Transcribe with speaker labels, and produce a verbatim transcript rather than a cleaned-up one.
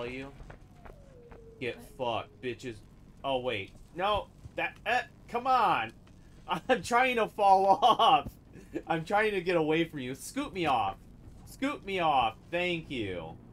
Speaker 1: you? Get fucked, bitches. Oh, wait. No, that... Uh, come on! I'm trying to fall off! I'm trying to get away from you. Scoot me off! Scoot me off! Thank you.